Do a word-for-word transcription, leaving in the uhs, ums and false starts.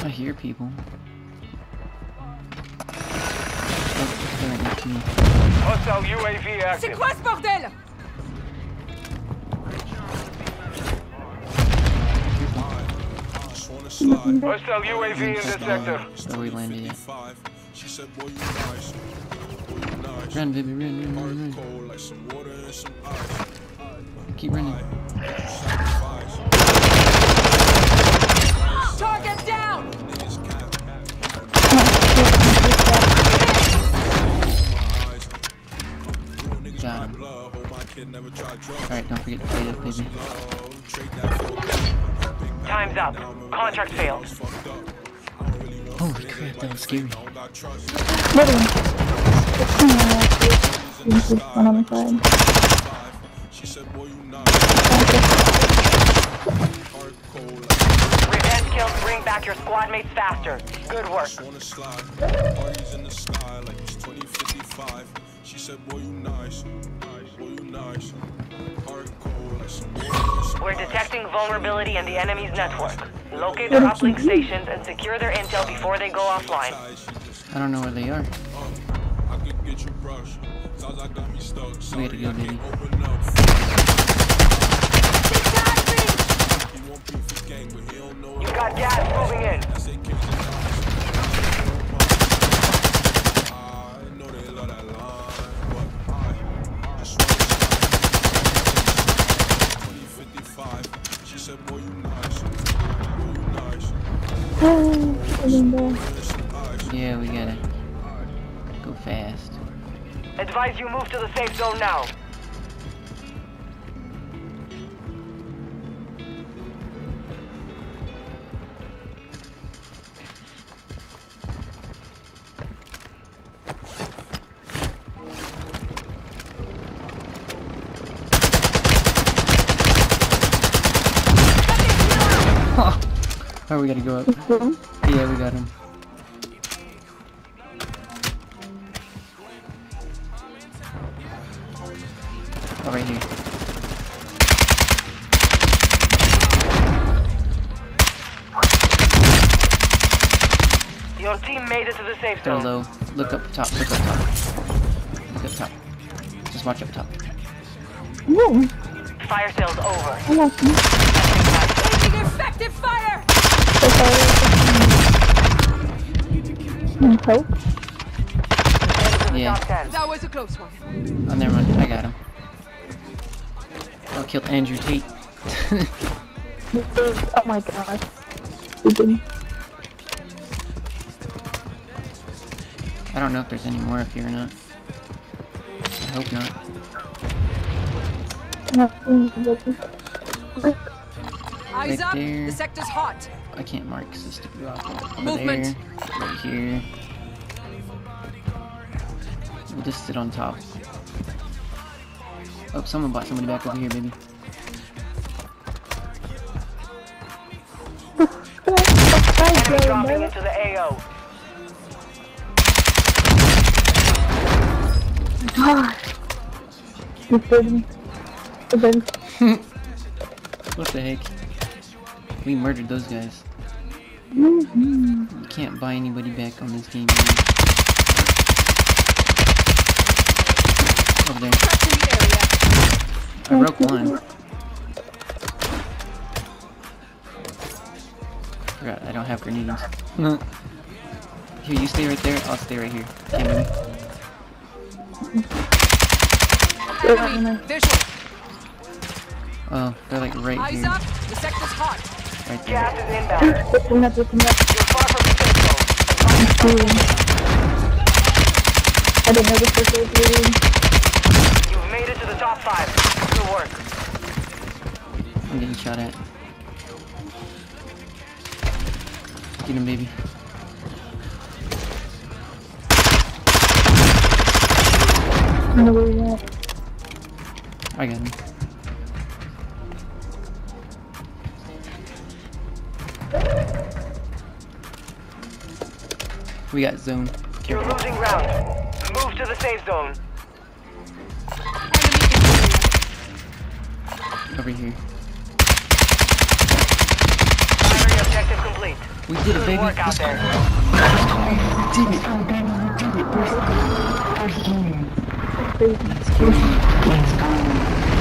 I hear people. Oh, they're right next to me. Hostile U A V active. C'est quoi ce bordel? Hostile U A V in this sector. Where we landed yet. Run, baby, run, run, run, run. Keep running. Target down! Got him. Alright, don't forget to play that, baby. Time's up. Contract failed. Holy crap, that was scary. One on the side. Revenge kills bring back your squad mates faster. Good work. We're detecting vulnerability in the enemy's network. Locate their uplink stations and secure their intel before they go offline. I don't know where they are. We gotta go, baby. You got gas moving in. Yeah, we gotta go fast. Advise you move to the safe zone now. Oh, we gotta go up. Yeah, we got him. Oh, right here. Your team made it to the safe They're zone. low. Look up top, look up top. Look up top. Just watch up top. Whoa. Fire sales over. I lost him. Taking effective fire! And hope. Yeah. Top ten. That was a close one. Oh, never mind. I got him. I killed Andrew Tate. Oh my god. Stupid. I don't know if there's any more up here or not. I hope not. Eyes Right up! there. The sector's hot. I can't mark because it's stupid rock. Over Movement. there. Right here. We'll just sit on top. Oh, someone bought somebody back over here, baby. Enemy dropping into the A O. God. You scared me. What the heck? We murdered those guys. Mm-hmm. You can't buy anybody back on this game. Over there. Trust in the area. I broke one. Forgot, I don't have grenades. Here, you stay right there, I'll stay right here. Can't Enemy visual. Oh, they're like right Eyes here. up! The sector's hot. Right there. Gas is inbound. Listen up, listen up. You're far from the safe zone. I didn't know this was so weird. You've made it to the top five. Good work. I'm getting shot at. Get him, baby. I don't know where you're at. I got him. We got zone. You're losing ground. Move to the safe zone. Over here. Primary objective complete. We did it, Good baby. work out Let's go. there. We did it. Oh, Danny, we did it. Let's go. Crazy. Let's go.